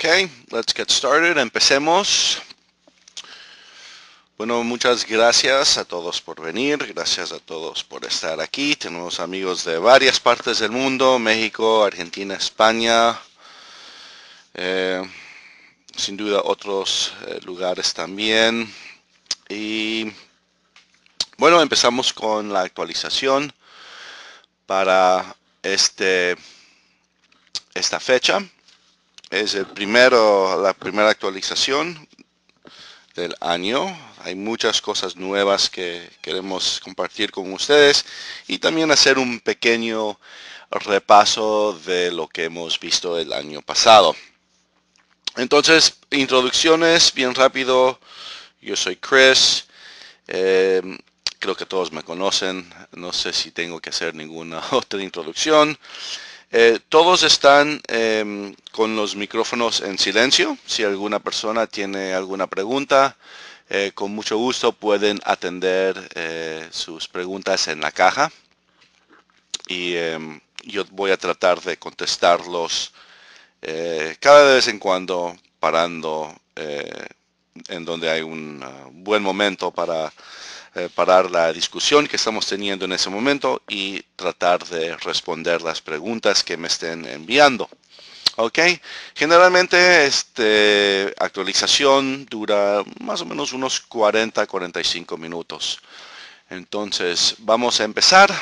Okay, let's get started. Empecemos. Bueno, muchas gracias a todos por venir, gracias a todos por estar aquí. Tenemos amigos de varias partes del mundo, México, Argentina, España, sin duda otros lugares también. Y bueno, empezamos con la actualización para esta fecha. Es la primera actualización del año. Hay muchas cosas nuevas que queremos compartir con ustedes y también hacer un pequeño repaso de lo que hemos visto el año pasado. Entonces, introducciones bien rápido. Yo soy Chris. Creo que todos me conocen. No sé si tengo que hacer ninguna otra introducción. Todos están con los micrófonos en silencio. Si alguna persona tiene alguna pregunta, con mucho gusto pueden atender sus preguntas en la caja. Y yo voy a tratar de contestarlos cada vez en cuando, parando en donde hay un buen momento para parar la discusión que estamos teniendo en ese momento y tratar de responder las preguntas que me estén enviando. Ok, generalmente esta actualización dura más o menos unos 40-45 minutos. Entonces vamos a empezar.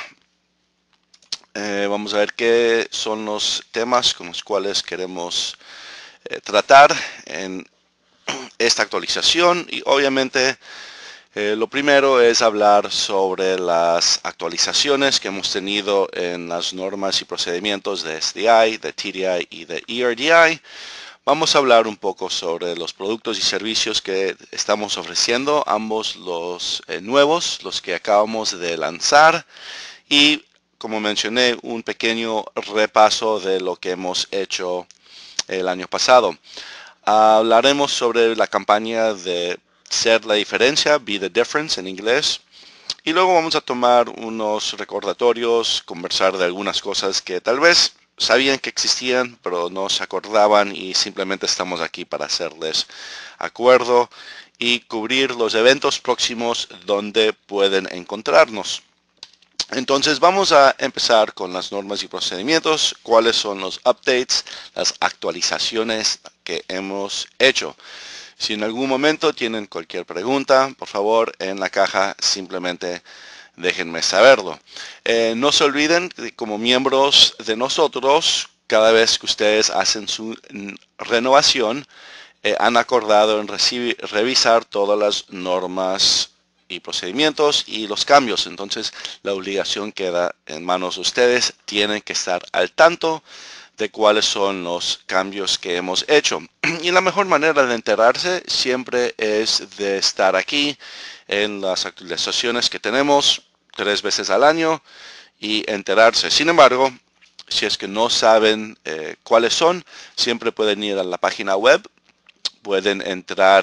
Vamos a ver qué son los temas con los cuales queremos tratar en esta actualización y obviamente lo primero es hablar sobre las actualizaciones que hemos tenido en las normas y procedimientos de SDI, de TDI y de ERDI. Vamos a hablar un poco sobre los productos y servicios que estamos ofreciendo, ambos los nuevos, los que acabamos de lanzar y, como mencioné, un pequeño repaso de lo que hemos hecho el año pasado. Hablaremos sobre la campaña de Ser la diferencia, Be the Difference en inglés. Y luego vamos a tomar unos recordatorios, conversar de algunas cosas que tal vez sabían que existían, pero no se acordaban y simplemente estamos aquí para hacerles acuerdo y cubrir los eventos próximos donde pueden encontrarnos. Entonces vamos a empezar con las normas y procedimientos, cuáles son los updates, las actualizaciones que hemos hecho. Si en algún momento tienen cualquier pregunta, por favor, en la caja simplemente déjenme saberlo. No se olviden que como miembros de nosotros, cada vez que ustedes hacen su renovación, han acordado en revisar todas las normas y procedimientos y los cambios. Entonces la obligación queda en manos de ustedes. Tienen que estar al tanto de cuáles son los cambios que hemos hecho. Y la mejor manera de enterarse siempre es de estar aquí en las actualizaciones que tenemos 3 veces al año y enterarse. Sin embargo, si es que no saben cuáles son, siempre pueden ir a la página web, pueden entrar.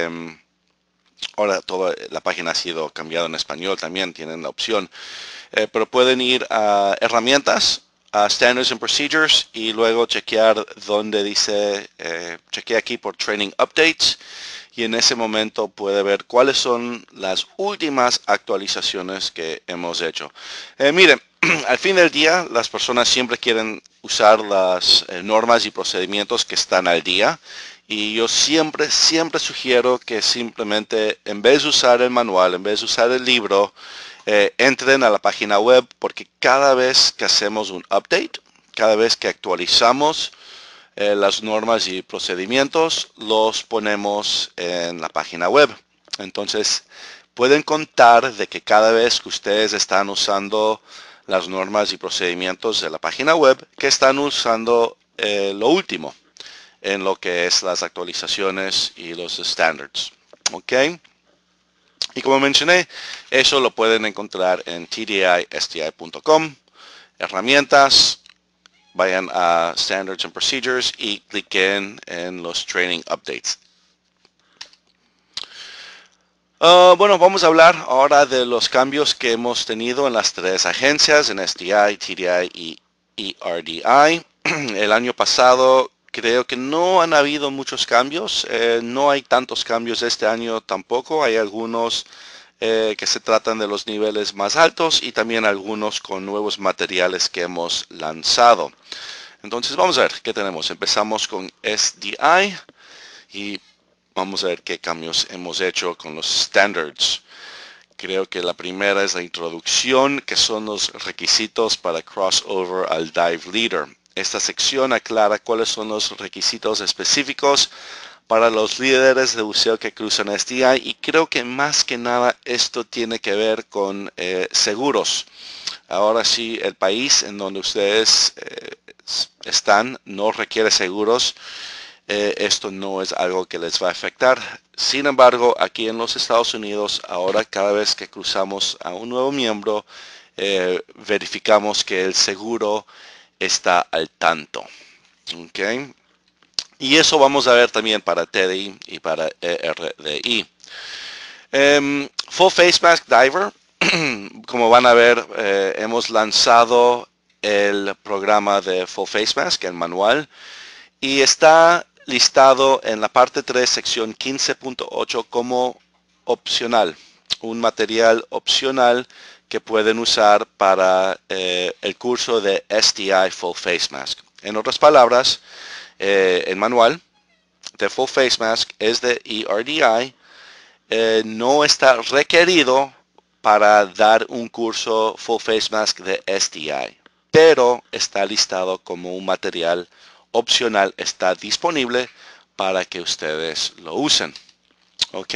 Ahora toda la página ha sido cambiada en español, también tienen la opción, pero pueden ir a herramientas, a Standards and Procedures y luego chequear donde dice, chequea aquí por Training Updates y en ese momento puede ver cuáles son las últimas actualizaciones que hemos hecho. Miren, al fin del día las personas siempre quieren usar las normas y procedimientos que están al día. Y yo siempre sugiero que simplemente en vez de usar el manual, en vez de usar el libro, entren a la página web porque cada vez que hacemos un update, cada vez que actualizamos las normas y procedimientos, los ponemos en la página web. Entonces pueden contar de que cada vez que ustedes están usando las normas y procedimientos de la página web, que están usando lo último en lo que es las actualizaciones y los standards. ¿Ok? Y como mencioné, eso lo pueden encontrar en tdisdi.com, herramientas, vayan a Standards and Procedures y cliquen en los Training Updates. Bueno, vamos a hablar ahora de los cambios que hemos tenido en las 3 agencias, en SDI, TDI y ERDI. El año pasado creo que no han habido muchos cambios. No hay tantos cambios este año tampoco. Hay algunos que se tratan de los niveles más altos y también algunos con nuevos materiales que hemos lanzado. Entonces vamos a ver qué tenemos. Empezamos con SDI y vamos a ver qué cambios hemos hecho con los standards. Creo que la primera es la introducción, que son los requisitos para crossover al Dive Leader. Esta sección aclara cuáles son los requisitos específicos para los líderes de buceo que cruzan SDI, y creo que más que nada esto tiene que ver con seguros. Ahora sí, el país en donde ustedes están no requiere seguros. Esto no es algo que les va a afectar. Sin embargo, aquí en los Estados Unidos, ahora cada vez que cruzamos a un nuevo miembro, verificamos que el seguro está al tanto. ¿Okay? Y eso vamos a ver también para TDI y para ERDI. Full Face Mask Diver. Como van a ver, hemos lanzado el programa de Full Face Mask, el manual, y está listado en la parte 3, sección 15.8 como opcional, un material opcional que pueden usar para el curso de SDI Full Face Mask. En otras palabras, el manual de Full Face Mask es de ERDI, no está requerido para dar un curso Full Face Mask de SDI, pero está listado como un material opcional, está disponible para que ustedes lo usen. Ok.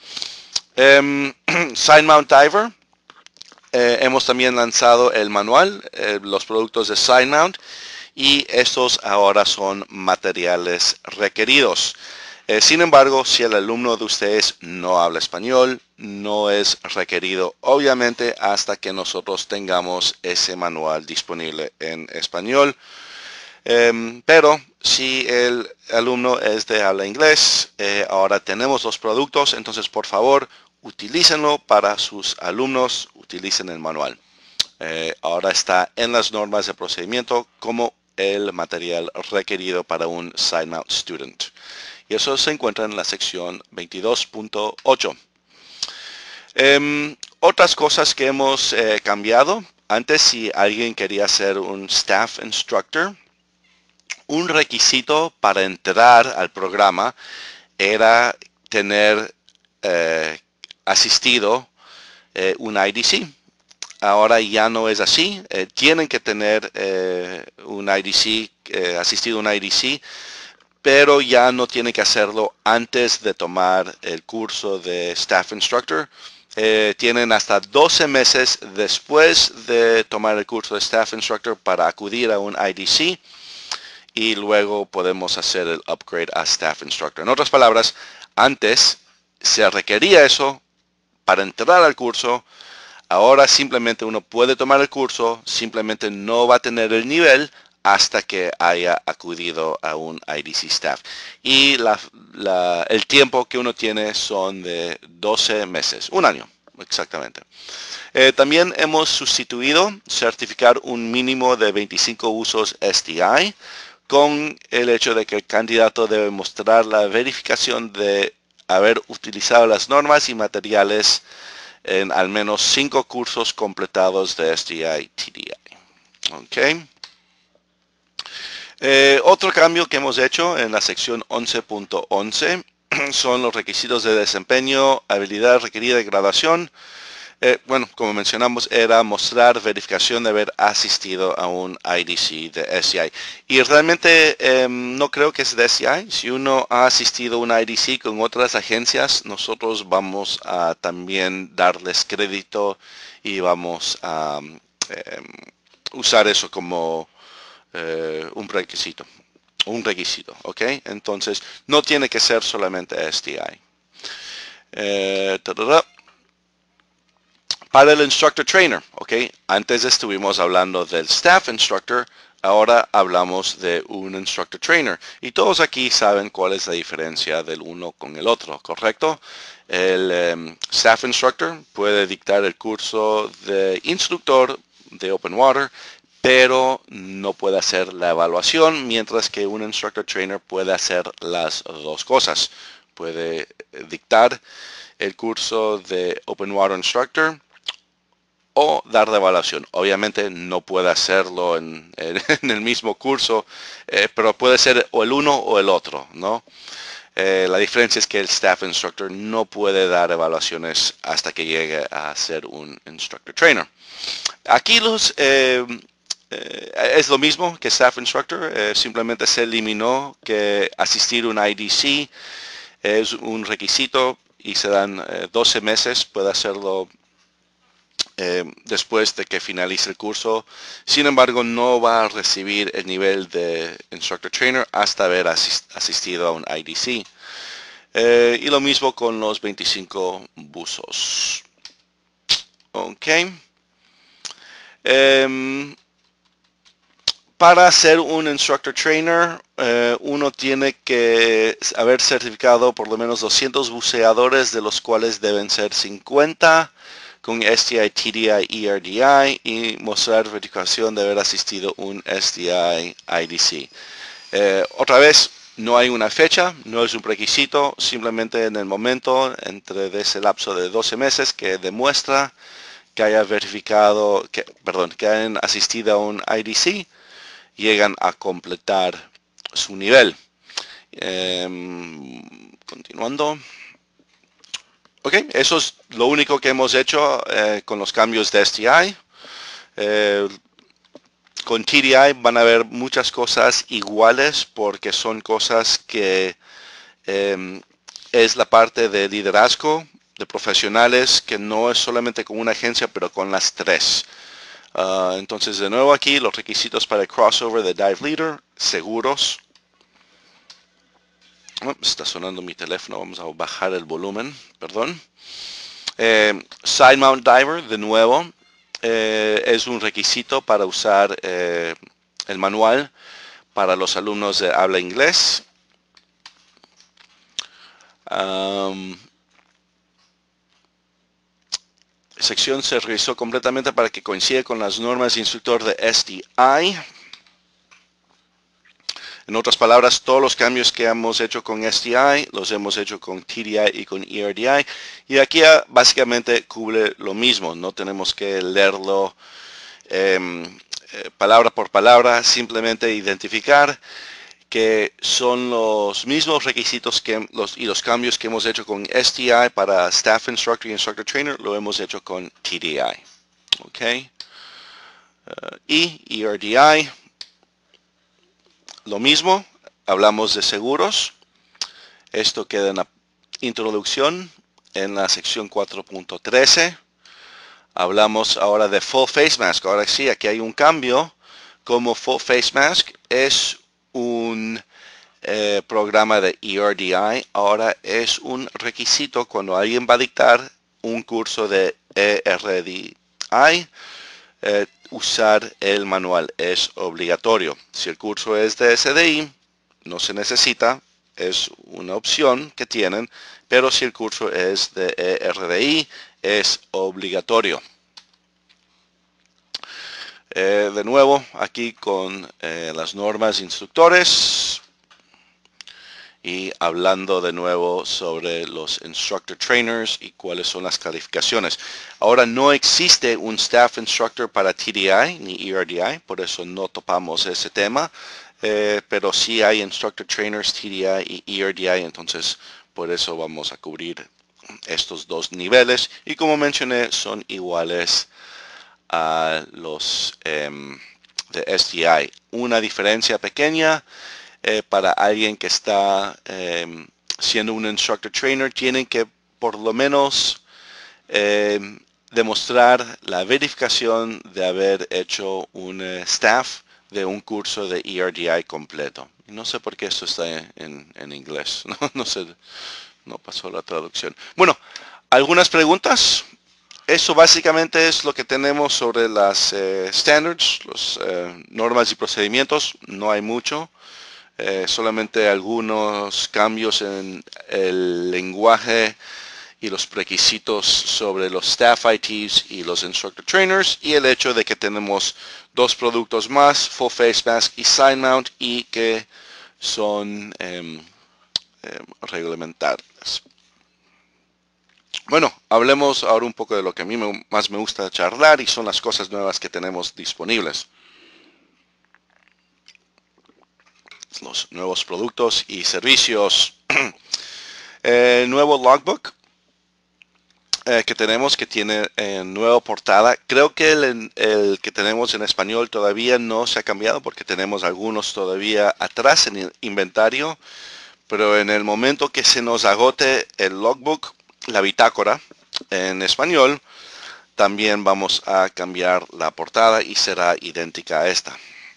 Side Mount Diver. Hemos también lanzado el manual, los productos de Side Mount, y estos ahora son materiales requeridos. Sin embargo, si el alumno de ustedes no habla español, no es requerido, obviamente, hasta que nosotros tengamos ese manual disponible en español. Pero si el alumno es de habla inglés, ahora tenemos los productos, entonces por favor utilícenlo para sus alumnos, utilicen el manual. Ahora está en las normas de procedimiento como el material requerido para un Side Mount Student. Y eso se encuentra en la sección 22.8. Otras cosas que hemos cambiado. Antes, si alguien quería ser un Staff Instructor, un requisito para entrar al programa era tener asistido un IDC. Ahora ya no es así. Tienen que tener un IDC, asistido un IDC, pero ya no tienen que hacerlo antes de tomar el curso de Staff Instructor. Tienen hasta 12 meses después de tomar el curso de Staff Instructor para acudir a un IDC, y luego podemos hacer el upgrade a Staff Instructor. En otras palabras, antes se requería eso para entrar al curso. Ahora simplemente uno puede tomar el curso, simplemente no va a tener el nivel hasta que haya acudido a un IDC Staff. Y el tiempo que uno tiene son de 12 meses, un año exactamente. También hemos sustituido certificar un mínimo de 25 usos SDI con el hecho de que el candidato debe mostrar la verificación de haber utilizado las normas y materiales en al menos 5 cursos completados de SDI TDI. Okay. Otro cambio que hemos hecho en la sección 11.11 son los requisitos de desempeño, habilidad requerida de graduación. Bueno, como mencionamos, era mostrar verificación de haber asistido a un IDC de SCI. Y realmente no creo que es de SCI. Si uno ha asistido a un IDC con otras agencias, nosotros vamos a también darles crédito y vamos a usar eso como un requisito. ¿Ok? Entonces, no tiene que ser solamente STI. Para el Instructor Trainer, ¿ok? Antes estuvimos hablando del Staff Instructor, ahora hablamos de un Instructor Trainer. Y todos aquí saben cuál es la diferencia del uno con el otro, ¿correcto? El Staff Instructor puede dictar el curso de instructor de Open Water, pero no puede hacer la evaluación, mientras que un instructor trainer puede hacer las dos cosas. Puede dictar el curso de Open Water Instructor o dar la evaluación. Obviamente no puede hacerlo en el mismo curso, pero puede ser o el uno o el otro, ¿no? La diferencia es que el Staff Instructor no puede dar evaluaciones hasta que llegue a ser un Instructor Trainer. Aquí es lo mismo que Staff Instructor, simplemente se eliminó que asistir a un IDC es un requisito y se dan 12 meses, puede hacerlo después de que finalice el curso. Sin embargo, no va a recibir el nivel de Instructor Trainer hasta haber asistido a un IDC. Y lo mismo con los 25 buzos. Ok. Para ser un Instructor Trainer, uno tiene que haber certificado por lo menos 200 buceadores, de los cuales deben ser 50 con STI, TDI, ERDI, y mostrar verificación de haber asistido un STI IDC. Otra vez, no hay una fecha, no es un requisito, simplemente en el momento entre ese lapso de 12 meses que demuestra que haya verificado, que hayan asistido a un IDC, llegan a completar su nivel. Continuando. Ok, eso es lo único que hemos hecho con los cambios de STI. Con TDI van a haber muchas cosas iguales porque son cosas que es la parte de liderazgo de profesionales, que no es solamente con una agencia, pero con las tres. Entonces, de nuevo aquí, los requisitos para el crossover de Dive Leader, seguros. Está sonando mi teléfono, vamos a bajar el volumen, perdón. Side Mount Diver, de nuevo, es un requisito para usar el manual para los alumnos de habla inglés. Sección se revisó completamente para que coincida con las normas de instructor de STI. En otras palabras, todos los cambios que hemos hecho con STI los hemos hecho con TDI y con ERDI. Y aquí básicamente cubre lo mismo. No tenemos que leerlo palabra por palabra, simplemente identificar que son los mismos requisitos y los cambios que hemos hecho con STI para Staff Instructor y Instructor Trainer, lo hemos hecho con TDI. Ok. Y ERDI, lo mismo, hablamos de seguros. Esto queda en la introducción en la sección 4.13. Hablamos ahora de Full Face Mask. Ahora sí, aquí hay un cambio. Como Full Face Mask es un programa de ERDI, ahora es un requisito cuando alguien va a dictar un curso de ERDI. Usar el manual es obligatorio. Si el curso es de SDI, no se necesita, es una opción que tienen, pero si el curso es de ERDI, es obligatorio. De nuevo, aquí con las normas instructores y hablando de nuevo sobre los Instructor Trainers y cuáles son las calificaciones. Ahora no existe un Staff Instructor para TDI ni ERDI, por eso no topamos ese tema, pero sí hay Instructor Trainers, TDI y ERDI, entonces por eso vamos a cubrir estos dos niveles y como mencioné son iguales a los de STI. Una diferencia pequeña para alguien que está siendo un Instructor Trainer, tienen que por lo menos demostrar la verificación de haber hecho un staff de un curso de ERDI completo. No sé por qué esto está en inglés, no sé, no pasó la traducción. Bueno, ¿algunas preguntas? Eso básicamente es lo que tenemos sobre las standards, las normas y procedimientos. No hay mucho, solamente algunos cambios en el lenguaje y los requisitos sobre los staff ITs y los instructor trainers, y el hecho de que tenemos dos productos más, Full Face Mask y Side Mount, y que son reglamentarias. Bueno, hablemos ahora un poco de lo que a mí más me gusta charlar, y son las cosas nuevas que tenemos disponibles. Los nuevos productos y servicios. El nuevo logbook que tenemos, que tiene nueva portada. Creo que el que tenemos en español todavía no se ha cambiado, porque tenemos algunos todavía atrás en el inventario, pero en el momento que se nos agote el logbook, la bitácora en español, también vamos a cambiar la portada y será idéntica a esta.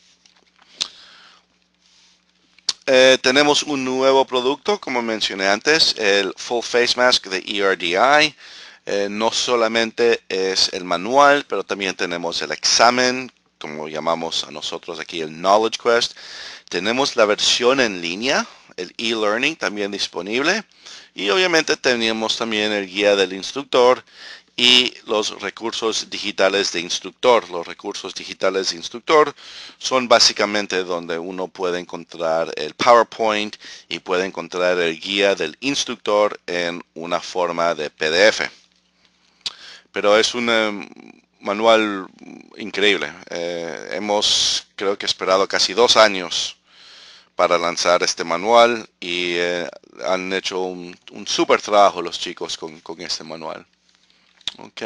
Tenemos un nuevo producto, como mencioné antes, el Full Face Mask de ERDI. No solamente es el manual, pero también tenemos el examen, como llamamos a nosotros aquí el Knowledge Quest. Tenemos la versión en línea, el e-learning también disponible. Y obviamente tenemos también el guía del instructor y los recursos digitales de instructor. Los recursos digitales de instructor son básicamente donde uno puede encontrar el PowerPoint y puede encontrar el guía del instructor en una forma de PDF. Pero es un manual increíble. Hemos, creo que, esperado casi 2 años para lanzar este manual, y han hecho un súper trabajo los chicos con este manual. Ok.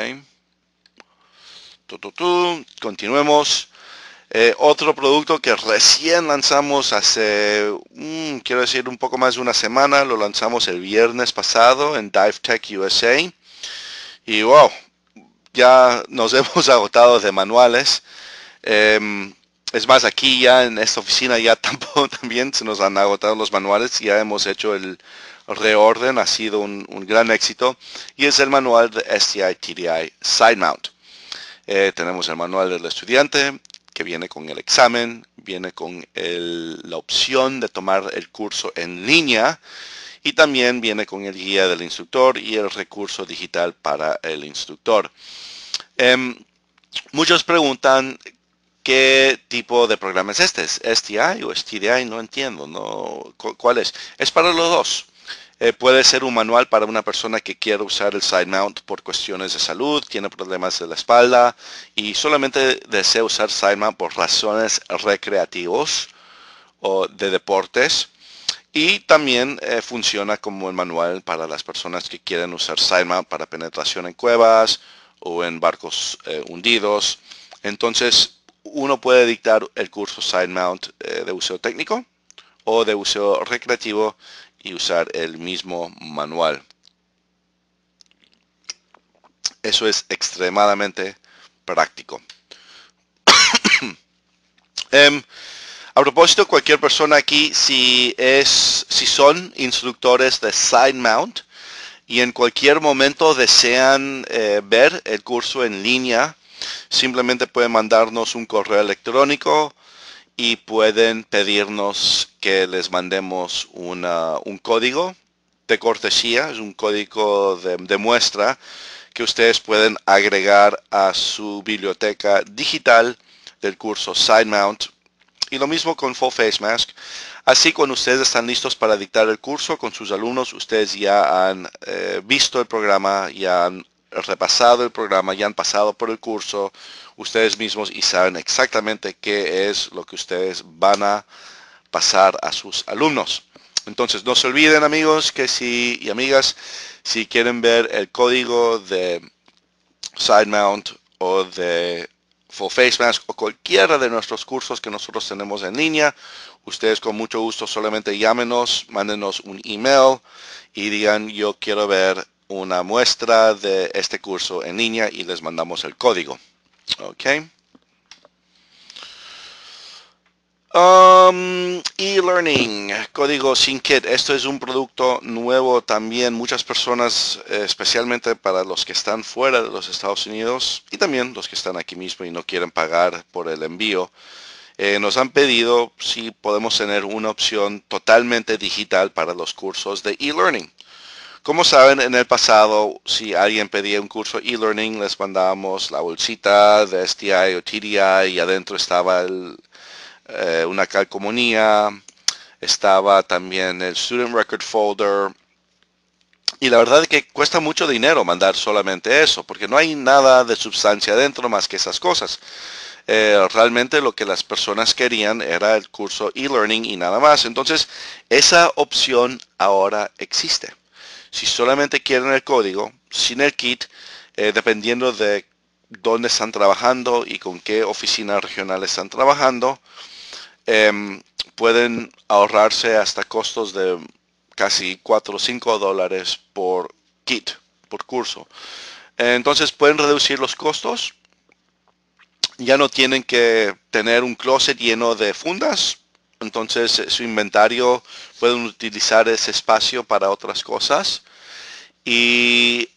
Continuemos. Otro producto que recién lanzamos hace, quiero decir, un poco más de una semana. Lo lanzamos el viernes pasado en Dive Tech USA. Y wow, ya nos hemos agotado de manuales. Es más, aquí ya en esta oficina ya también se nos han agotado los manuales. Ya hemos hecho el reorden, ha sido un gran éxito, y es el manual de STI TDI Side Mount. Tenemos el manual del estudiante, que viene con el examen, viene con la opción de tomar el curso en línea, y también viene con el guía del instructor y el recurso digital para el instructor. Muchos preguntan qué tipo de programa es este. ¿Es STI o STDI? No entiendo, ¿no? ¿Cuál es? Es para los dos. Puede ser un manual para una persona que quiere usar el side mount por cuestiones de salud, tiene problemas de la espalda y solamente desea usar side mount por razones recreativas o de deportes. Y también funciona como el manual para las personas que quieren usar side mount para penetración en cuevas o en barcos hundidos. Entonces, uno puede dictar el curso side mount de uso técnico o de uso recreativo y usar el mismo manual. Eso es extremadamente práctico. A propósito, cualquier persona aquí, si son instructores de side mount y en cualquier momento desean ver el curso en línea, simplemente pueden mandarnos un correo electrónico y pueden pedirnos que les mandemos un código de cortesía, es un código de muestra que ustedes pueden agregar a su biblioteca digital del curso Side Mount. Y lo mismo con Full Face Mask. Así, cuando ustedes están listos para dictar el curso con sus alumnos, ustedes ya han visto el programa, ya han repasado el programa, ya han pasado por el curso ustedes mismos y saben exactamente qué es lo que ustedes van a pasar a sus alumnos. Entonces, no se olviden, amigos, y amigas, si quieren ver el código de Side Mount o de Full Face Mask o cualquiera de nuestros cursos que nosotros tenemos en línea, ustedes con mucho gusto solamente llámenos, mándenos un email y digan: yo quiero ver una muestra de este curso en línea, y les mandamos el código. Ok. E-learning, código sin kit. Esto es un producto nuevo también. Muchas personas, especialmente para los que están fuera de los Estados Unidos y también los que están aquí mismo y no quieren pagar por el envío, nos han pedido si podemos tener una opción totalmente digital para los cursos de e-learning. Como saben, en el pasado, si alguien pedía un curso e-learning, les mandábamos la bolsita de STI o TDI y adentro estaba una calcomanía, estaba también el Student Record Folder. Y la verdad es que cuesta mucho dinero mandar solamente eso, porque no hay nada de sustancia dentro más que esas cosas. Realmente lo que las personas querían era el curso e-learning y nada más. Entonces, esa opción ahora existe. Si solamente quieren el código, sin el kit, dependiendo de dónde están trabajando y con qué oficina regional están trabajando, pueden ahorrarse hasta costos de casi 4 o 5 dólares por kit, por curso. Entonces pueden reducir los costos. Ya no tienen que tener un closet lleno de fundas. Entonces su inventario pueden utilizar ese espacio para otras cosas. Y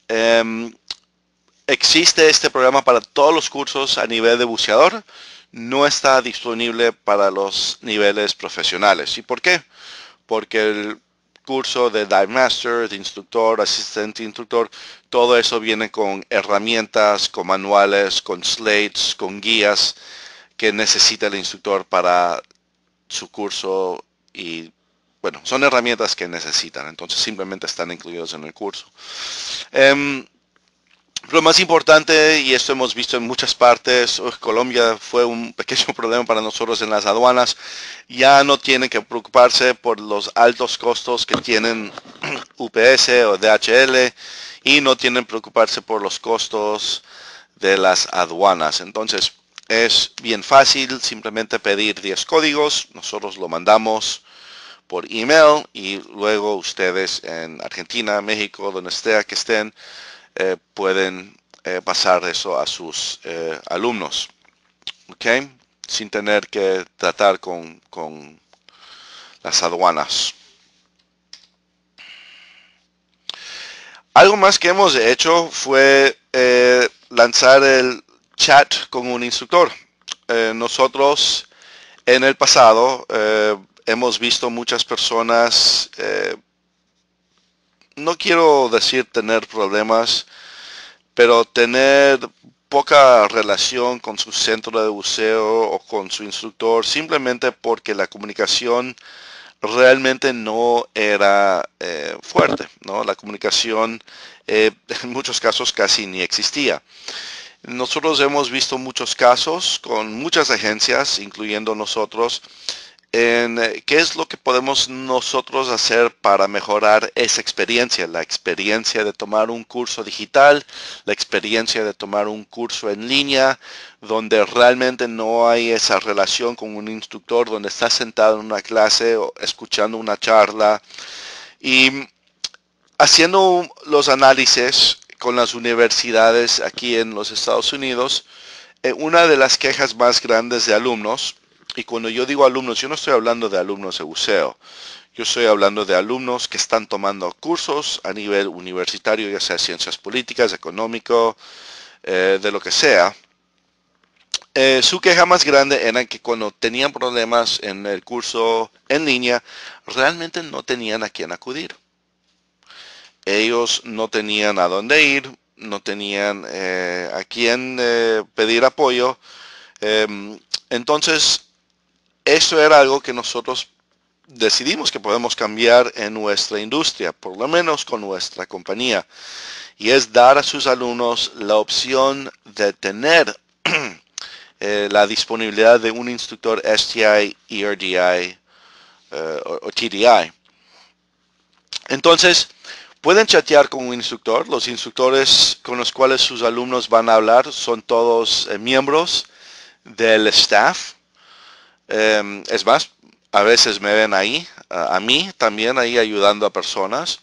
existe este programa para todos los cursos a nivel de buceador. No está disponible para los niveles profesionales. ¿Y por qué? Porque el curso de Dive Master, de instructor, asistente instructor, todo eso viene con herramientas, con manuales, con slates, con guías que necesita el instructor para su curso y bueno, son herramientas que necesitan, entonces simplemente están incluidos en el curso. Lo más importante, y esto hemos visto en muchas partes, Colombia fue un pequeño problema para nosotros en las aduanas, ya no tienen que preocuparse por los altos costos que tienen UPS o DHL y no tienen que preocuparse por los costos de las aduanas. Entonces es bien fácil simplemente pedir 10 códigos, nosotros lo mandamos por email y luego ustedes en Argentina, México, donde sea que estén, pueden pasar eso a sus alumnos, ¿ok? Sin tener que tratar con las aduanas. Algo más que hemos hecho fue lanzar el chat con un instructor. Nosotros en el pasado hemos visto muchas personas, no quiero decir tener problemas, pero tener poca relación con su centro de buceo o con su instructor simplemente porque la comunicación realmente no era fuerte, ¿no? La comunicación en muchos casos casi ni existía. Nosotros hemos visto muchos casos con muchas agencias, incluyendo nosotros, en qué es lo que podemos nosotros hacer para mejorar esa experiencia, la experiencia de tomar un curso digital, la experiencia de tomar un curso en línea, donde realmente no hay esa relación con un instructor, donde estás sentado en una clase o escuchando una charla y haciendo los análisis con las universidades aquí en los Estados Unidos. Una de las quejas más grandes de alumnos, y cuando yo digo alumnos, yo no estoy hablando de alumnos de buceo, yo estoy hablando de alumnos que están tomando cursos a nivel universitario, ya sea ciencias políticas, económico, de lo que sea. Su queja más grande era que cuando tenían problemas en el curso en línea, realmente no tenían a quién acudir. Ellos no tenían a dónde ir, no tenían a quién pedir apoyo. Entonces, eso era algo que nosotros decidimos que podemos cambiar en nuestra industria, por lo menos con nuestra compañía, y es dar a sus alumnos la opción de tener la disponibilidad de un instructor STI, ERDI o TDI. Entonces, pueden chatear con un instructor. Los instructores con los cuales sus alumnos van a hablar son todos miembros del staff. Es más, a veces me ven ahí, a mí también ahí ayudando a personas.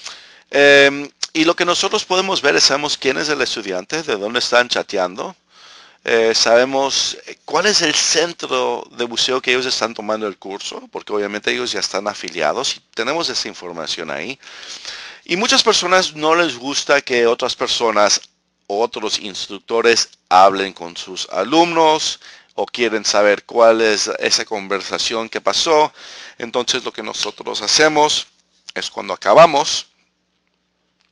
Y lo que nosotros podemos ver es, sabemos quién es el estudiante, de dónde están chateando. Sabemos cuál es el centro de buceo que ellos están tomando el curso, porque obviamente ellos ya están afiliados y tenemos esa información ahí. Y muchas personas no les gusta que otras personas, otros instructores hablen con sus alumnos o quieren saber cuál es esa conversación que pasó. Entonces lo que nosotros hacemos es cuando acabamos,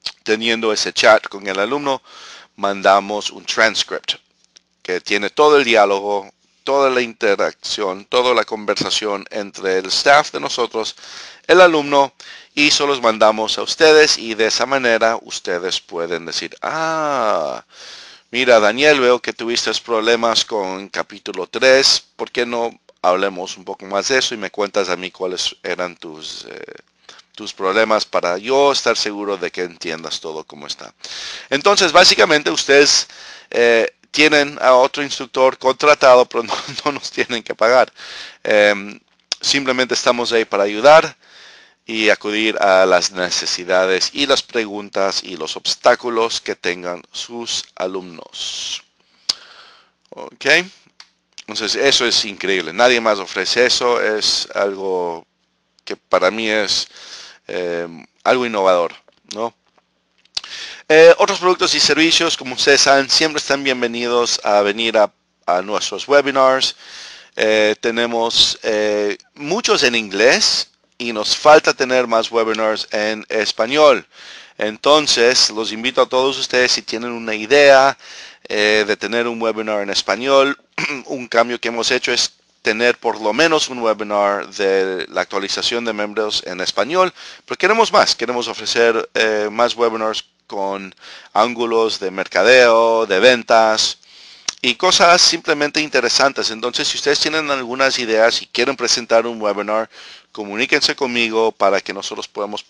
teniendo ese chat con el alumno, mandamos un transcript que tiene todo el diálogo, toda la interacción, toda la conversación entre el staff de nosotros, el alumno, y se los mandamos a ustedes, y de esa manera ustedes pueden decir, mira, Daniel, veo que tuviste problemas con capítulo 3, ¿por qué no hablemos un poco más de eso y me cuentas a mí cuáles eran tus problemas para yo estar seguro de que entiendas todo cómo está? Entonces, básicamente ustedes tienen a otro instructor contratado, pero no nos tienen que pagar. Simplemente estamos ahí para ayudar y acudir a las necesidades y las preguntas y los obstáculos que tengan sus alumnos. Ok, entonces eso es increíble, nadie más ofrece eso, es algo que para mí es algo innovador, ¿no? Otros productos y servicios, como ustedes saben, siempre están bienvenidos a venir a nuestros webinars. Tenemos muchos en inglés y nos falta tener más webinars en español. Entonces, los invito a todos ustedes, si tienen una idea de tener un webinar en español, un cambio que hemos hecho es tener por lo menos un webinar de la actualización de miembros en español, pero queremos más, queremos ofrecer más webinars con ángulos de mercadeo, de ventas y cosas simplemente interesantes. Entonces, si ustedes tienen algunas ideas y quieren presentar un webinar, comuníquense conmigo para que nosotros podamos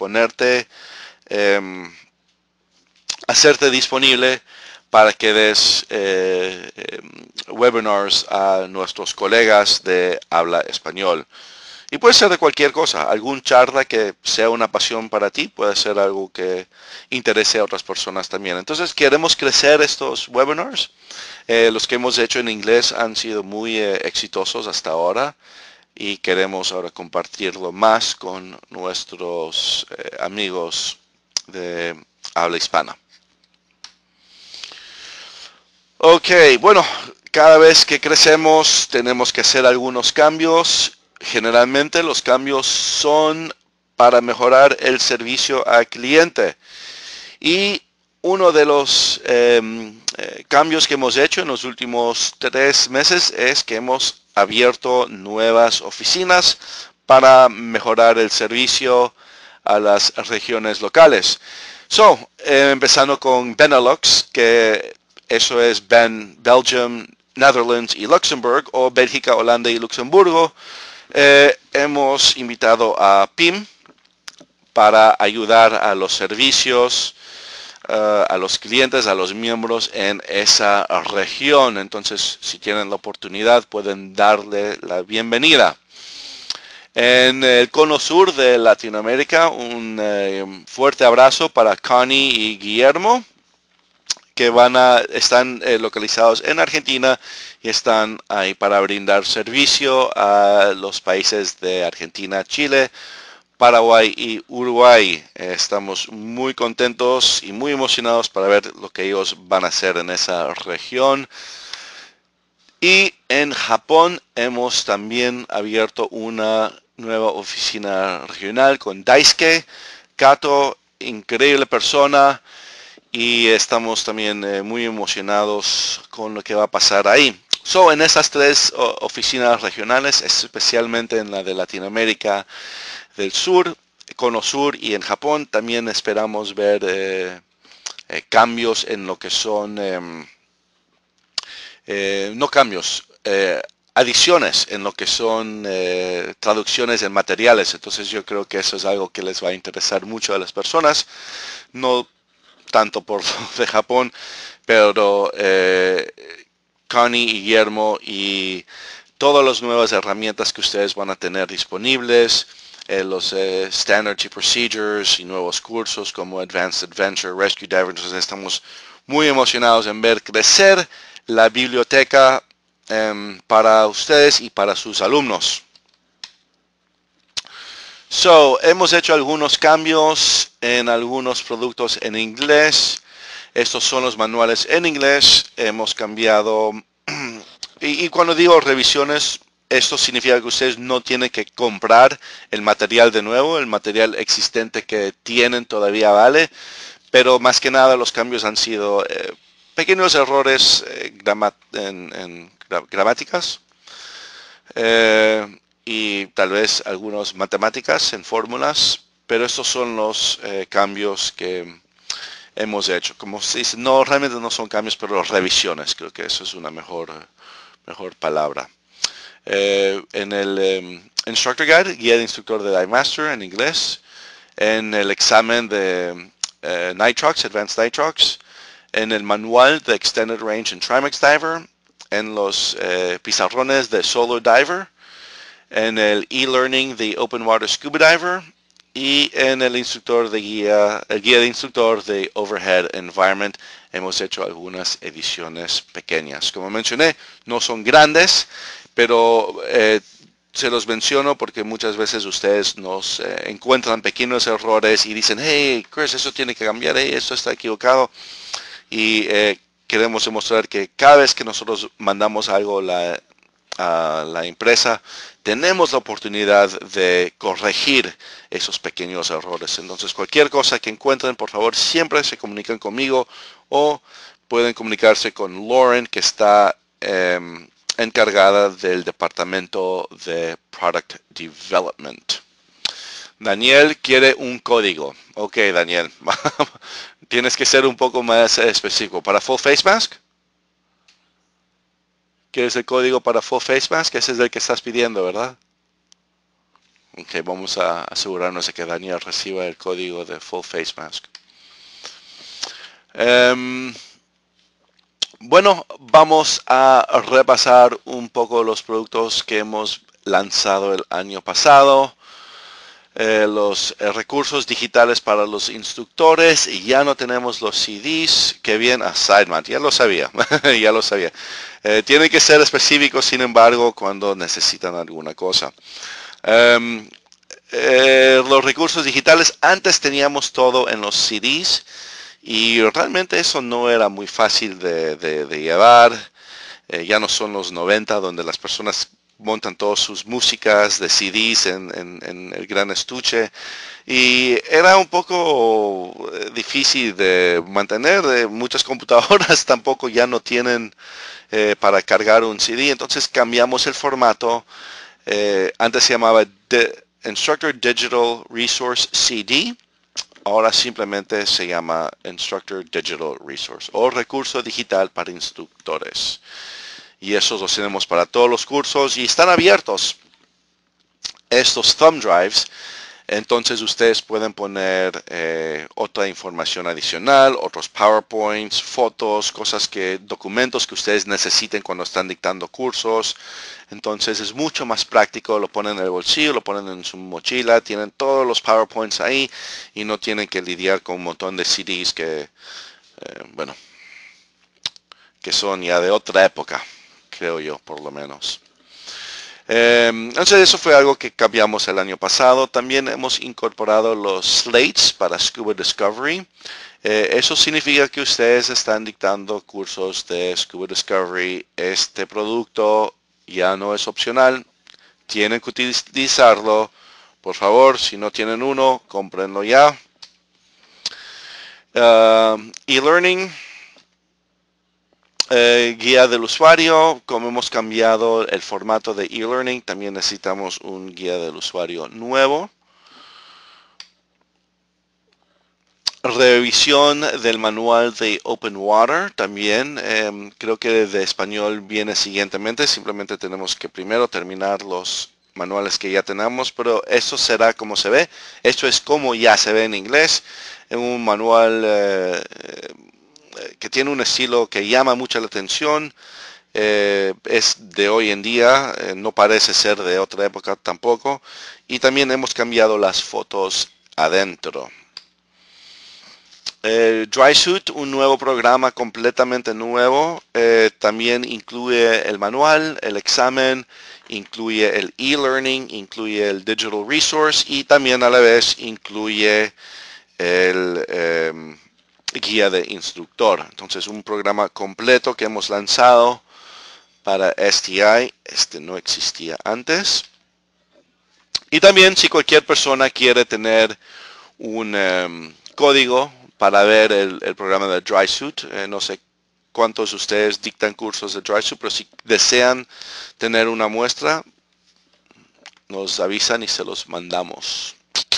hacerte disponible para que des webinars a nuestros colegas de habla español. Y puede ser de cualquier cosa, algún charla que sea una pasión para ti, puede ser algo que interese a otras personas también. Entonces queremos crecer estos webinars. Los que hemos hecho en inglés han sido muy exitosos hasta ahora y queremos ahora compartirlo más con nuestros amigos de habla hispana. Ok, bueno, cada vez que crecemos tenemos que hacer algunos cambios. Generalmente los cambios son para mejorar el servicio al cliente. Y uno de los cambios que hemos hecho en los últimos 3 meses es que hemos abierto nuevas oficinas para mejorar el servicio a las regiones locales. Empezando con Benelux, que eso es Belgium, Netherlands y Luxemburgo, o Bélgica, Holanda y Luxemburgo. Hemos invitado a PIM para ayudar a los servicios, a los clientes, a los miembros en esa región. Entonces, si tienen la oportunidad, pueden darle la bienvenida. En el cono sur de Latinoamérica, un fuerte abrazo para Connie y Guillermo, que están localizados en Argentina y están ahí para brindar servicio a los países de Argentina, Chile, Paraguay y Uruguay. Estamos muy contentos y muy emocionados para ver lo que ellos van a hacer en esa región. Y en Japón hemos también abierto una nueva oficina regional con Daisuke Kato, increíble persona. Y estamos también muy emocionados con lo que va a pasar ahí. En esas 3 oficinas regionales, especialmente en la de Latinoamérica del Sur, Cono Sur y en Japón, también esperamos ver cambios en lo que son, no cambios, adiciones en lo que son traducciones en materiales. Entonces yo creo que eso es algo que les va a interesar mucho a las personas. No tanto por de Japón, pero Connie y Guillermo y todas las nuevas herramientas que ustedes van a tener disponibles, los Standard Procedures y nuevos cursos como Advanced Adventure, Rescue Diver. Entonces estamos muy emocionados en ver crecer la biblioteca para ustedes y para sus alumnos. Hemos hecho algunos cambios en algunos productos en inglés. Estos son los manuales en inglés. Hemos cambiado, y cuando digo revisiones, esto significa que ustedes no tienen que comprar el material de nuevo. El material existente que tienen todavía vale, pero más que nada los cambios han sido pequeños errores en gramáticas y tal vez algunas matemáticas en fórmulas, pero estos son los cambios que hemos hecho. Como se dice, no, realmente no son cambios, pero revisiones, creo que eso es una mejor palabra. En el Instructor Guide, guía de instructor de iMaster en inglés, en el examen de Nitrox, Advanced Nitrox, en el manual de Extended Range en Trimax Diver, en los pizarrones de Solo Diver, en el e-learning de Open Water Scuba Diver y en el guía de instructor de Overhead Environment hemos hecho algunas ediciones pequeñas. Como mencioné, no son grandes, pero se los menciono porque muchas veces ustedes nos encuentran pequeños errores y dicen, hey, Chris, eso tiene que cambiar, hey, esto está equivocado. Y queremos demostrar que cada vez que nosotros mandamos algo a la empresa, tenemos la oportunidad de corregir esos pequeños errores. Entonces, cualquier cosa que encuentren, por favor, siempre se comunican conmigo o pueden comunicarse con Lauren, que está encargada del departamento de Product Development. Daniel quiere un código. Ok, Daniel. Tienes que ser un poco más específico. ¿Para Full Face Mask? ¿Quieres el código para Full Face Mask? Ese es el que estás pidiendo, ¿verdad? Ok, vamos a asegurarnos de que Daniel reciba el código de Full Face Mask. Bueno, vamos a repasar un poco los productos que hemos lanzado el año pasado. Los recursos digitales para los instructores y ya no tenemos los CDs. Que bien, Sideman, ya lo sabía, ya lo sabía. Tienen que ser específicos, sin embargo, cuando necesitan alguna cosa. Los recursos digitales, antes teníamos todo en los CDs y realmente eso no era muy fácil de llevar. Ya no son los 90 donde las personas montan todas sus músicas de CDs en el gran estuche y era un poco difícil de mantener. Muchas computadoras tampoco ya no tienen para cargar un CD, entonces cambiamos el formato. Antes se llamaba Instructor Digital Resource CD, ahora simplemente se llama Instructor Digital Resource o recurso digital para instructores. Y esos los tenemos para todos los cursos y están abiertos estos thumb drives. Entonces ustedes pueden poner otra información adicional, otros PowerPoints, fotos, documentos que ustedes necesiten cuando están dictando cursos. Entonces es mucho más práctico, lo ponen en el bolsillo, lo ponen en su mochila, tienen todos los PowerPoints ahí y no tienen que lidiar con un montón de CDs que son ya de otra época, creo yo, por lo menos. Entonces eso fue algo que cambiamos el año pasado. También hemos incorporado los slates para Scuba Discovery. Eso significa que ustedes están dictando cursos de Scuba Discovery. Este producto ya no es opcional. Tienen que utilizarlo. Por favor, si no tienen uno, cómprenlo ya. E-learning. Guía del usuario. Como hemos cambiado el formato de e-learning, también necesitamos un guía del usuario nuevo. Revisión del manual de Open Water también. Creo que de español viene siguientemente. Simplemente tenemos que primero terminar los manuales que ya tenemos, pero eso será como se ve. Esto es como ya se ve en inglés. En un manual que tiene un estilo que llama mucho la atención. Es de hoy en día, no parece ser de otra época tampoco. Y también hemos cambiado las fotos adentro. DrySuit, un nuevo programa completamente nuevo. También incluye el manual, el examen, incluye el e-learning, incluye el digital resource y también a la vez incluye el guía de instructor. Entonces un programa completo que hemos lanzado para STI. Este no existía antes. Y también si cualquier persona quiere tener un código para ver el programa de DrySuit. No sé cuántos de ustedes dictan cursos de DrySuit, pero si desean tener una muestra, nos avisan y se los mandamos.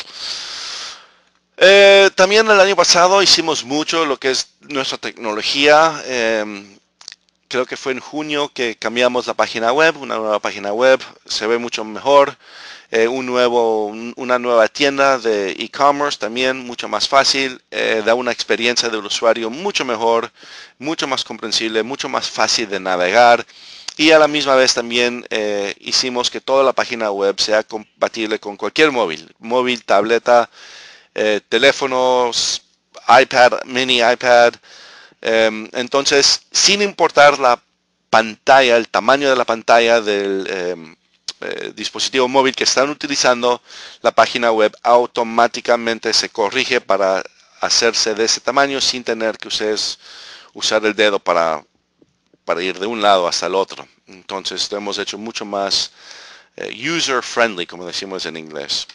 También el año pasado hicimos mucho lo que es nuestra tecnología. Creo que fue en junio que cambiamos la página web, una nueva página web, se ve mucho mejor. Una nueva tienda de e-commerce también mucho más fácil, da una experiencia del usuario mucho mejor, mucho más comprensible, mucho más fácil de navegar, y a la misma vez también hicimos que toda la página web sea compatible con cualquier móvil, tableta, teléfonos, iPad, mini iPad. Entonces, sin importar la pantalla, el tamaño de la pantalla del dispositivo móvil que están utilizando, la página web automáticamente se corrige para hacerse de ese tamaño sin tener que ustedes usar el dedo para ir de un lado hasta el otro. Entonces lo hemos hecho mucho más user friendly, como decimos en inglés.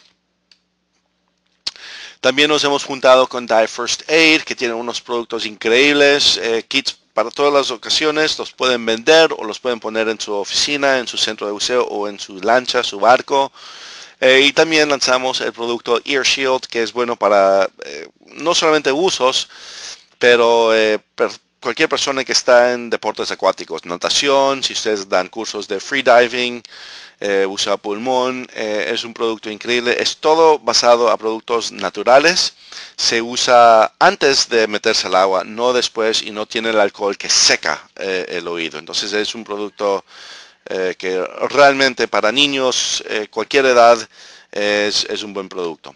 También nos hemos juntado con Die First Aid, que tienen unos productos increíbles, kits para todas las ocasiones. Los pueden vender o los pueden poner en su oficina, en su centro de buceo o en su lancha, su barco. Y también lanzamos el producto Ear Shield, que es bueno para no solamente usos, pero cualquier persona que está en deportes acuáticos, natación, si ustedes dan cursos de freediving, usa pulmón, es un producto increíble. Es todo basado a productos naturales. Se usa antes de meterse al agua, no después, y no tiene el alcohol que seca el oído. Entonces es un producto que realmente para niños, cualquier edad, es un buen producto.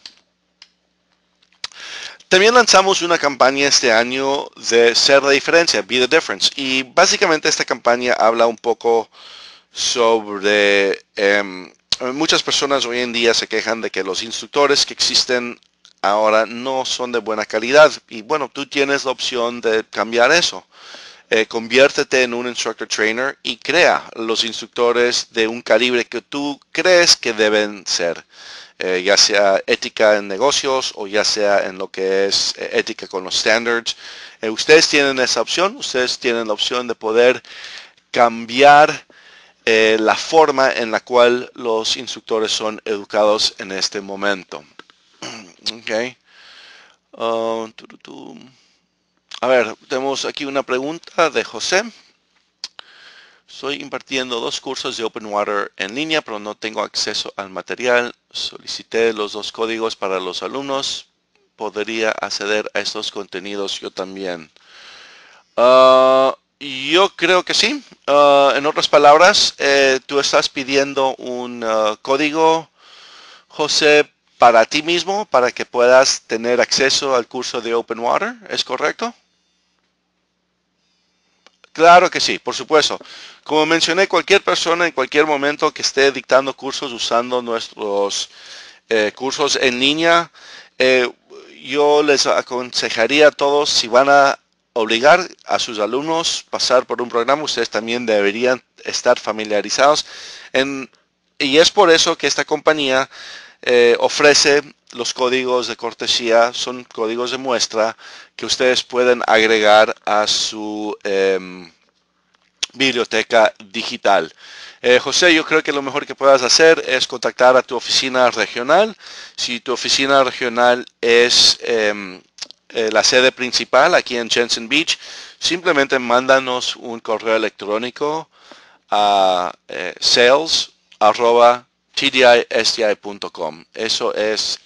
También lanzamos una campaña este año de Ser la Diferencia, Be the Difference. Y básicamente esta campaña habla un poco sobre muchas personas hoy en día se quejan de que los instructores que existen ahora no son de buena calidad, y bueno, tú tienes la opción de cambiar eso. Conviértete en un instructor trainer y crea los instructores de un calibre que tú crees que deben ser, ya sea ética en negocios o ya sea en lo que es ética con los standards. Ustedes tienen esa opción, ustedes tienen la opción de poder cambiar la forma en la cual los instructores son educados en este momento. Okay. A ver, tenemos aquí una pregunta de José. Estoy impartiendo 2 cursos de Open Water en línea, pero no tengo acceso al material. Solicité los 2 códigos para los alumnos. ¿Podría acceder a estos contenidos yo también? Yo creo que sí. En otras palabras, tú estás pidiendo un código, José, para ti mismo, para que puedas tener acceso al curso de Open Water, ¿es correcto? Claro que sí, por supuesto. Como mencioné, cualquier persona en cualquier momento que esté dictando cursos usando nuestros cursos en línea, yo les aconsejaría a todos, si van a obligar a sus alumnos a pasar por un programa, ustedes también deberían estar familiarizados. Y es por eso que esta compañía ofrece los códigos de cortesía, son códigos de muestra que ustedes pueden agregar a su biblioteca digital. José, yo creo que lo mejor que puedas hacer es contactar a tu oficina regional. Si tu oficina regional es la sede principal aquí en Jensen Beach, simplemente mándanos un correo electrónico a sales@tdisti.com. Eso es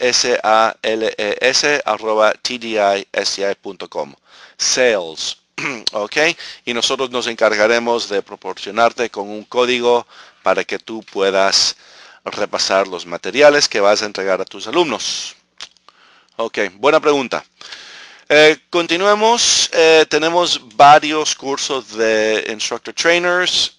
sales@tdisti.com. Sales. Ok, y nosotros nos encargaremos de proporcionarte con un código para que tú puedas repasar los materiales que vas a entregar a tus alumnos. Ok, buena pregunta. Continuemos. Tenemos varios cursos de Instructor Trainers.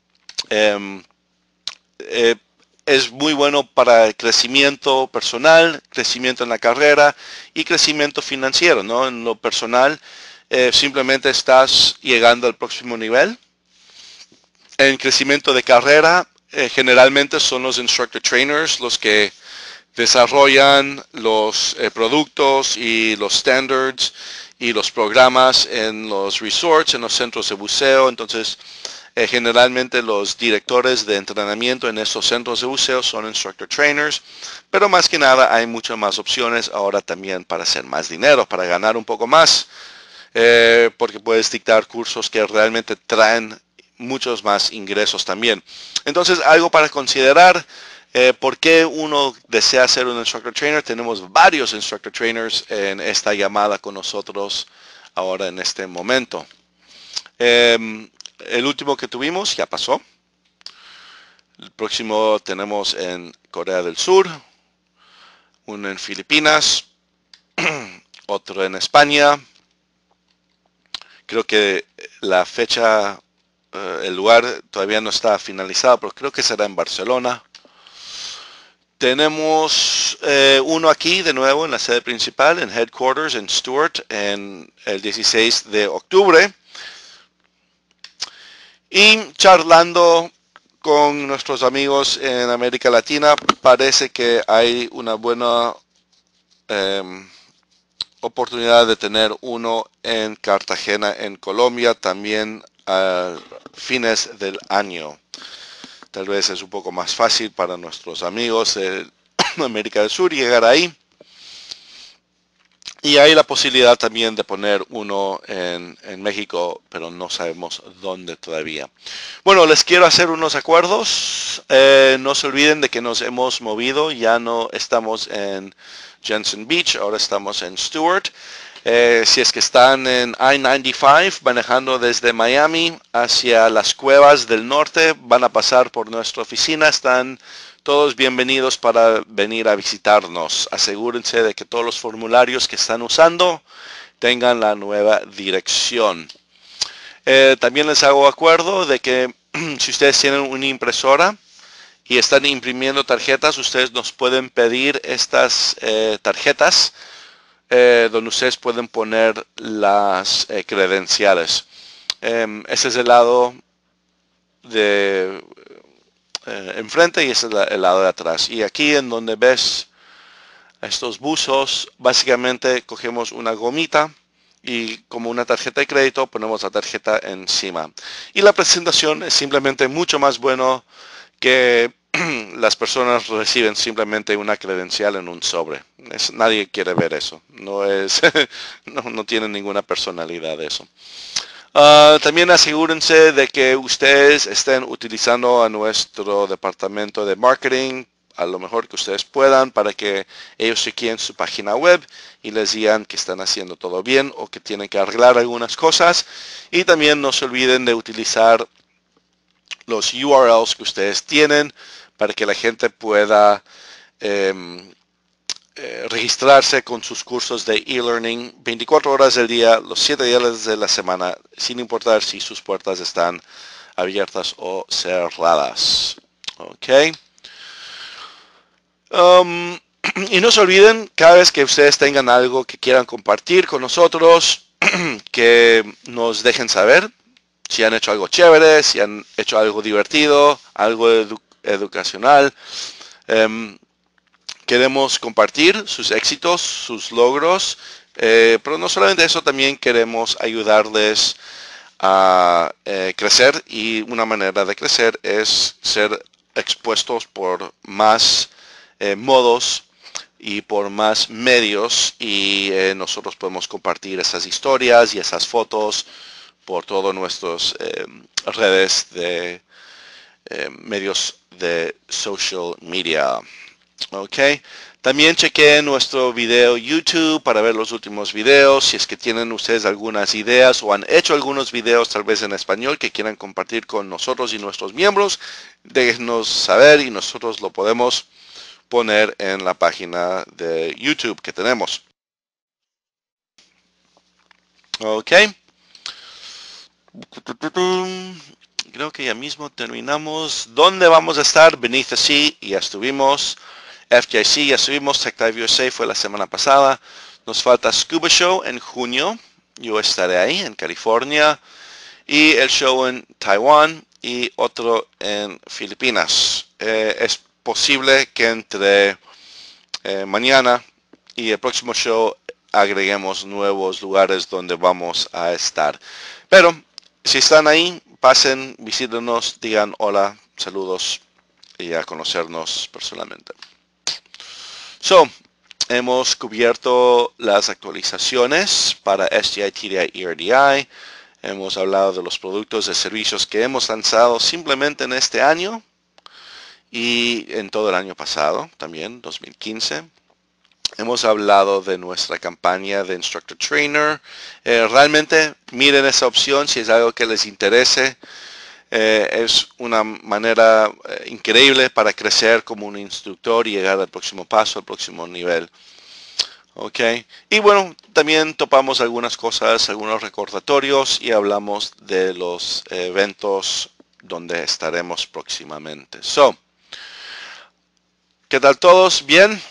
Es muy bueno para el crecimiento personal, crecimiento en la carrera y crecimiento financiero, ¿no? En lo personal, simplemente estás llegando al próximo nivel. En crecimiento de carrera, generalmente son los instructor trainers los que desarrollan los productos y los standards y los programas en los resorts, en los centros de buceo. Entonces, generalmente los directores de entrenamiento en estos centros de buceo son instructor trainers, pero más que nada hay muchas más opciones ahora también para hacer más dinero, para ganar un poco más, porque puedes dictar cursos que realmente traen muchos más ingresos también. Entonces, algo para considerar. ¿Por qué uno desea ser un instructor trainer? Tenemos varios instructor trainers en esta llamada con nosotros ahora en este momento. El último que tuvimos ya pasó. El próximo tenemos en Corea del Sur, uno en Filipinas, otro en España. Creo que la fecha, el lugar todavía no está finalizado, pero creo que será en Barcelona. Tenemos uno aquí de nuevo en la sede principal, en Headquarters, en Stuart, en el 16 de octubre. Y charlando con nuestros amigos en América Latina, parece que hay una buena oportunidad de tener uno en Cartagena, en Colombia, también a fines del año. Tal vez es un poco más fácil para nuestros amigos de América del Sur llegar ahí. Y hay la posibilidad también de poner uno en México, pero no sabemos dónde todavía. Bueno, les quiero hacer unos acuerdos. No se olviden de que nos hemos movido. Ya no estamos en Jensen Beach, ahora estamos en Stuart. Si es que están en I-95 manejando desde Miami hacia las cuevas del norte, van a pasar por nuestra oficina. Están todos bienvenidos para venir a visitarnos. Asegúrense de que todos los formularios que están usando tengan la nueva dirección. También les hago acuerdo de que si ustedes tienen una impresora y están imprimiendo tarjetas, ustedes nos pueden pedir estas tarjetas donde ustedes pueden poner las credenciales. Ese es el lado de enfrente y ese es el lado de atrás. Y aquí en donde ves estos buzos, básicamente cogemos una gomita y como una tarjeta de crédito ponemos la tarjeta encima. Y la presentación es simplemente mucho más bueno que las personas reciben simplemente una credencial en un sobre. Nadie quiere ver eso. No es, no tiene ninguna personalidad eso. También asegúrense de que ustedes estén utilizando a nuestro departamento de marketing a lo mejor que ustedes puedan para que ellos chequen su página web y les digan que están haciendo todo bien o que tienen que arreglar algunas cosas. Y también no se olviden de utilizar los URLs que ustedes tienen para que la gente pueda registrarse con sus cursos de e-learning 24 horas del día, los 7 días de la semana, sin importar si sus puertas están abiertas o cerradas. Ok. Y no se olviden, cada vez que ustedes tengan algo que quieran compartir con nosotros, que nos dejen saber si han hecho algo chévere, si han hecho algo divertido, algo educacional. Queremos compartir sus éxitos, sus logros, pero no solamente eso, también queremos ayudarles a crecer, y una manera de crecer es ser expuestos por más modos y por más medios, y nosotros podemos compartir esas historias y esas fotos por todas nuestras redes de medios de social media. Ok, también chequeen nuestro video YouTube para ver los últimos videos. Si es que tienen ustedes algunas ideas o han hecho algunos videos tal vez en español que quieran compartir con nosotros y nuestros miembros, déjenos saber y nosotros lo podemos poner en la página de YouTube que tenemos. Ok. Creo que ya mismo terminamos. ¿Dónde vamos a estar? Beneath the Sea, ya estuvimos. FJC, ya estuvimos. Tech Dive USA fue la semana pasada. Nos falta Scuba Show en junio. Yo estaré ahí en California. Y el show en Taiwán y otro en Filipinas. Es posible que entre mañana y el próximo show agreguemos nuevos lugares donde vamos a estar. Pero si están ahí, pasen, visítenos, digan hola, saludos y a conocernos personalmente. Hemos cubierto las actualizaciones para SDI, TDI y RDI. Hemos hablado de los productos y servicios que hemos lanzado simplemente en este año y en todo el año pasado, también 2015. Hemos hablado de nuestra campaña de Instructor Trainer. Realmente miren esa opción si es algo que les interese. Es una manera increíble para crecer como un instructor y llegar al próximo paso, al próximo nivel. Ok, y bueno, también topamos algunas cosas, algunos recordatorios y hablamos de los eventos donde estaremos próximamente. ¿Qué tal todos? ¿Bien?